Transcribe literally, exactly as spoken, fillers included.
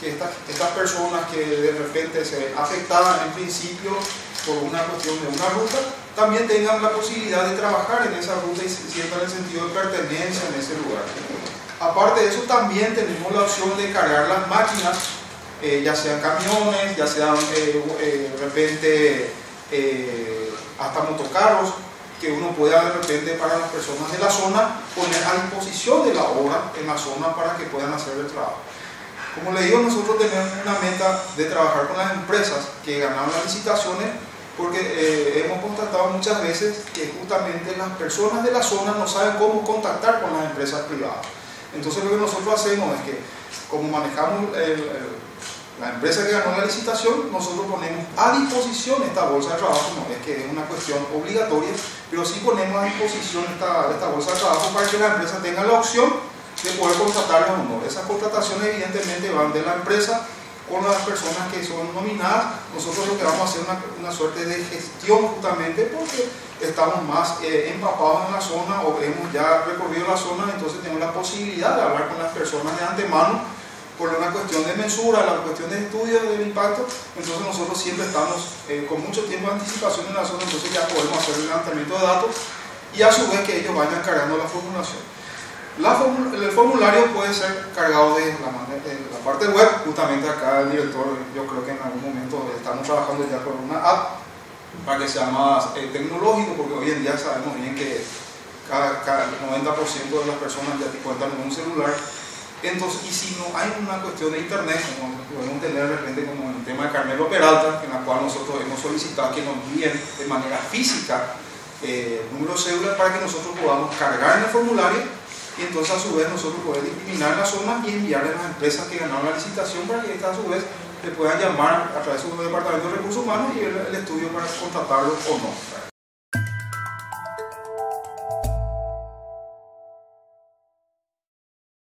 que estas, estas personas que de repente se ven afectadas en principio por una cuestión de una ruta, también tengan la posibilidad de trabajar en esa ruta y sientan el sentido de pertenencia en ese lugar. Aparte de eso, también tenemos la opción de cargar las máquinas, eh, ya sean camiones, ya sean eh, eh, de repente eh, hasta motocarros, que uno pueda de repente para las personas de la zona poner a disposición de la obra en la zona para que puedan hacer el trabajo. Como les digo, nosotros tenemos una meta de trabajar con las empresas que ganaron las licitaciones, porque eh, hemos constatado muchas veces que justamente las personas de la zona no saben cómo contactar con las empresas privadas. Entonces lo que nosotros hacemos es que, como manejamos el, el, la empresa que ganó la licitación, nosotros ponemos a disposición esta bolsa de trabajo. No es que es una cuestión obligatoria, pero sí ponemos a disposición esta, esta bolsa de trabajo para que la empresa tenga la opción de poder contratarlos o no. Esas contrataciones evidentemente van de la empresa con las personas que son nominadas. Nosotros lo que vamos a hacer es una, una suerte de gestión, justamente porque estamos más eh, empapados en la zona o hemos ya recorrido la zona, entonces tenemos la posibilidad de hablar con las personas de antemano por una cuestión de mensura, la cuestión de estudio del impacto. Entonces nosotros siempre estamos eh, con mucho tiempo de anticipación en la zona, entonces ya podemos hacer el levantamiento de datos y a su vez que ellos vayan cargando la formulación. La formul el formulario puede ser cargado de la, de la parte web. Justamente acá el director, yo creo que en algún momento estamos trabajando ya con una app para que sea más eh, tecnológico, porque hoy en día sabemos bien que cada, cada noventa por ciento de las personas ya cuentan con un celular. Entonces, y si no hay una cuestión de internet, como podemos tener de repente como el tema de Carmelo Peralta, en la cual nosotros hemos solicitado que nos envíen de manera física eh, el número de cédula para que nosotros podamos cargar en el formulario. Y entonces a su vez nosotros podemos discriminar la zona y enviarle a las empresas que ganaron la licitación para que estas a su vez le puedan llamar a través de su departamento de recursos humanos y ver el estudio para contratarlos o no.